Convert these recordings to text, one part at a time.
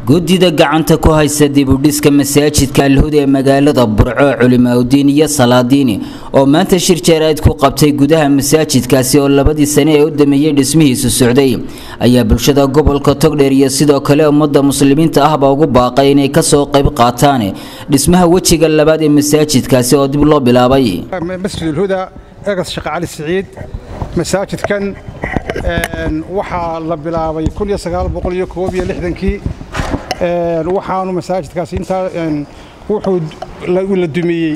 gudida gacanta ku haysa dib u dhiska masaajidka Al-Huda ee magaalada Burco culimaaddin iyo salaadiin oo maanta shir jaraa'id ku qabtay gudaha masaajidkaasi oo labadii sano ee u dhameeyay dhismihiisu socday ayaa bulshada gobolka Togdheer iyo sidoo kale ummadda muslimiinta ah baa ugu baaqay inay ka soo qayb qaataan dhismaha wajiga labaad ee masaajidkaasi oo dib loo bilaabay masjid Al-Huda eegas Sheekh Cali Saciid masaajidkan waxa la bilaabay 1961 waxaanu masaajidkaasi inta wuxuu la dumiyay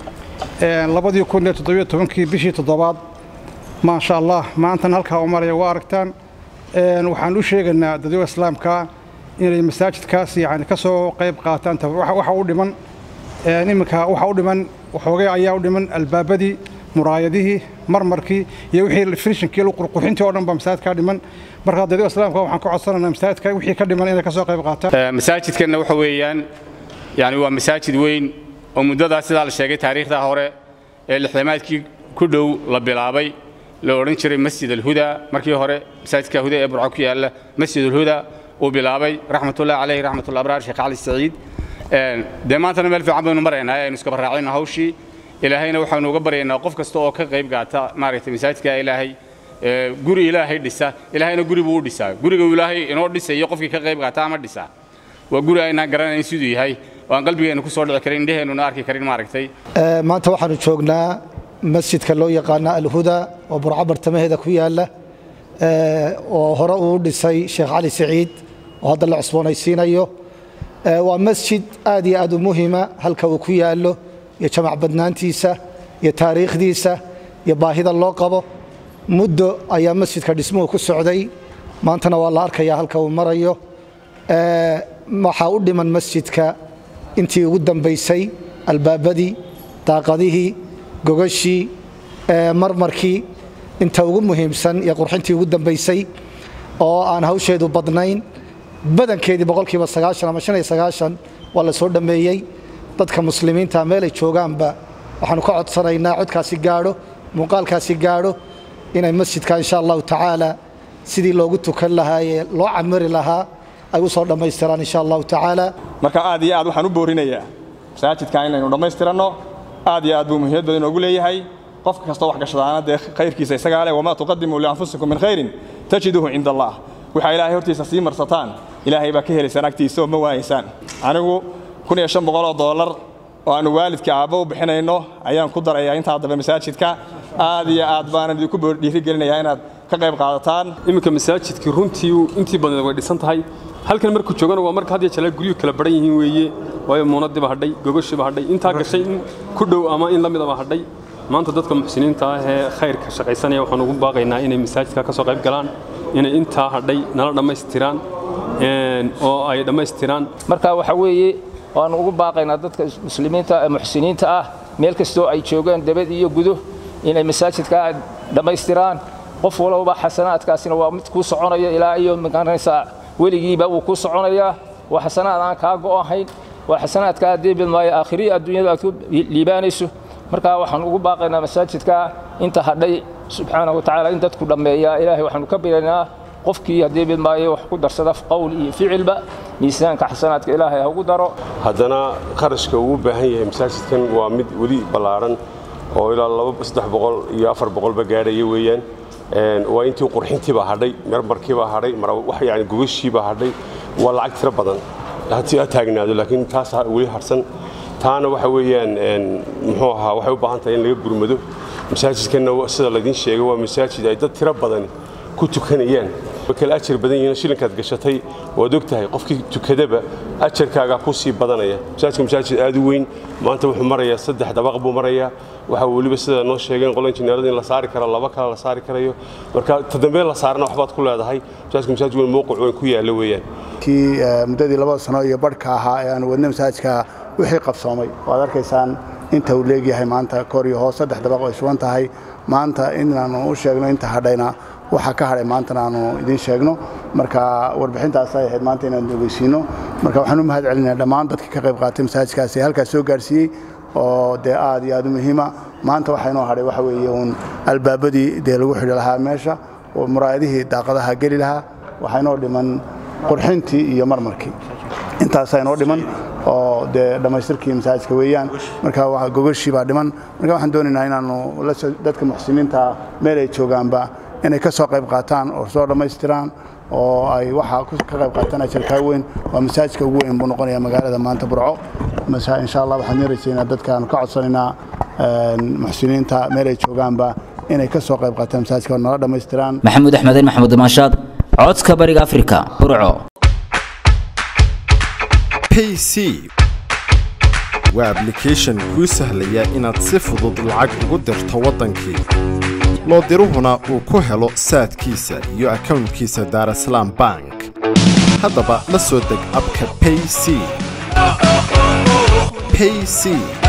2017 bishii 7 ma sha Allah maanta halka umaraya waa aragtaan waxaan u sheegaynaa dadweynaha islaamka inay masaajidkaasi yani ka soo qayb qaataan waxa u dhiman nimanka waxa u dhiman waxoogay ayaa u dhiman albaabadii muraayadihii marmarkii iyo wixii finishinkii loo qurxintii oo dhan ba masaajidka dhiman marka dadweynaha islaamka waxaan ku codsanaynaa masaajidka wixii ka dhiman inay ka soo qayb qaataan masaajidkana waxa weeyaan yani waa masaajid weyn oo muddada sida la sheegay taariikhda hore ee lixdamaadkii ku dhow la bilaabay la oran jiray Masjid Al-Huda markii hore masaajidka Huda ee Burco ku yaala Masjid Al-Huda oo bilaabay rahmatullahi alayhi rahmatullahi abraar Sheekh Cali Saciid deemaantana meel fiican baynu maraynaa aynu iska baraacayna hawshii ilaahayna waxaanu uga baryaynaa qof kasta oo ka qayb qaata maaragtay masaajidka ilaahay guri ilaahay dhisa ilaahayna guri buu u dhisaa guriga ilaahay inoo dhisayo qofkii ka qayb qaata ama dhisa waa guri ayna garanayn siduu yahay oo aan qalbigeena ku soo dhici karin indheheennuna arki karin maaragtay maanta waxaanu joognaa masjidka loo yaqaan Al-Huda oo Burco bartamaheeda ku yaala oo hore uu dhisay Sheekh Cali Saciid oo hadda la cusboonaysiinayo waa masjid aad iyo aad u muhiim ah halka uu ku yaalo iyo jamac badnaantiisa iyo taariikhdiisa iyo baahida loo qabo muddo ayaa masjidka dhismuhu ku socday maantana waa la arkayaa halka uu marayo waxa u dhiman masjidka intii ugu dambeysay albaabadii daaqadihii gogashii marmarkii inta ugu muhiimsan iyo qurxintii ugu dambeysay oo aan hawsheedu badnayn badankeedii 90% ama 95% waa la soo dhameeyay dadka muslimiinta meel ay joogaanba waxaanu ka codsanaynaa codkaasi gaadho muuqaalkaasi gaadho inay masjidka insha Allah taala sidii loogu tukan lahaa ee loo camiri lahaa ay u soo dhameystiraan insha Allah taala marka aad iyo aad waxaan u boorinayaa masaajidka inaynu dhameystirano aad iyo aad buu muhiimad badan ugu leeyahay qof kasta wax gashadaana de khayrkiisa isaga leh wama tuqaddimu li anfusikum min khayrin tajiduhu inda Allah waxa ilaahay hortiisa sii marsataan ilaahay baa ka helaysan agtiisa oo ma waaysan anigu $1500 oo aan waalidka aabo u bixinayno ayaan ku darayaa inta hadaba masaajidka aad iyo aad baan idinku dhiirigelinayaa inaad ka qayb qaadataan iminka masaajidka runtii intii badan way dhisan tahay halkan markuu joogana waa marka hadii jala guriyo kala baran yihiin weeye way muunadiba hadhay gogoshiba hadhay inta gashay ku dhow ama in la mid ah hadhay maanta dadka muxsiniinta ah ee khayrka shaqaysanaya waxaan ugu baaqaynaa inay masaajidka ka soo qayb galaan inay inta hadhay nala dhameystiraan oo ay dhameystiraan marka waxa weeye waan ugu baaqaynaa dadka muslimiinta ee muxsiniinta ah meel kasta oo ay joogaan dabad iyo gudo inay masaajidka dhameystiraan qof walba xasanaadkaasina waa mid ku soconaya ilaa iyo magaranaysa weligiiba uu ku soconaya waa xasanaad aan ka go'ahayn waa xasanaadka deebil maayo aakhiri adduunyada aad ku liibaanayso marka waxaan ugu baaqaynaa masaajidka inta hadhay subhanahu wa ta'ala in dadku dhameeyaa ilaahay waxaan ka bilaynaa qofkii deebil maayo wax ku darsada qowl iyo ficilba miisaanka xasanaadka ilaahay ugu daro haddana qarashka uu baahan yahay masaajidkan waa mid wali balaaran oo ilaa 300 iyo 400 ba gaaraya weeyaan waa intii qurxintiiba hadhay marmarkiiba hadhay wax yaani gubashiiba hadhay waa lacag tiro badan haddii aad taagnaado laakiin taas wali harsan taana waxa weeyaan muxuu ahaa waxay u baahan tahay in laga gurmado masaajidkana sida la idin sheegay waa masaajid ay dad tiro badan ku tukanayaan kala ajir badan yihiin shilinkaad gashatay waad ogtahay qofkii tukadaba ajarkaaga ku sii badanaya masaajid aad u weyn maanta wuxuu marayaa 3 dabaq buu marayaa waxa waliba sida noo sheegeen qolon injineerada in la saari karo laba kala la saari karayo marka tadambeey la saarna waxbaad ku leedahay masaajid weyn mowqif weyn ku yaala weeyaan kii muddadii 2 sano iyo badhka ahaa ee aan wadnay masaajidka wixii qabsoomay waad arkaysaan inta uu leeyahay maanta kor iyo hoos 3 dabaq oo iswan tahay maanta inaanu u sheegno inta hadhayna waxa ka haray maanta aanu idin sheegno marka warbixintaas ay ahayd maanta inaan ogeysiino marka waxaan u mahad celinaa dhammaan dadka ka qayb qaatay masaajidkaasi halka soo gaarsiiyay oo de aad iyo aad u muhiim ah maanta waxa inoo haray waxa weeye albaabadii de lagu xidhi lahaa meesha oo muraayadihii daaqadaha gali lahaa waxa inoo dhiman qurxintii iyo marmarkii intaas ay noo dhiman oo dhamaystirkii masaajidka weeyaan marka waxa gogashii baa dhiman marka waxaan doonaynaa inaanu dadka muxsiniinta meel ay joogaanba inay ka soo qayb qaataan oo soo dhamaystiraan oo ay waxa ka qayb qaataan shirkado weyn waa masaajidka ugu weyn buu noqonayaa magaalada maanta Burco insha Allah waxaan rajaynaynaa dadkaan ka codsanaynaa muxsiniinta meel ay joogaanba inay ka soo qayb qaataan masaajidka oo nala dhamaystiraan Maxamuud Axmedin Maxamuud Maashaad codka bariga Afrika Burco payc waa application kuu sahlaya inaad si fudud lacag ugu dirto wadankii loo diruhuna uu ku helo saadkiisa iyo accountkiisa Dar es Salaam Bank haddaba la soo deg abka payc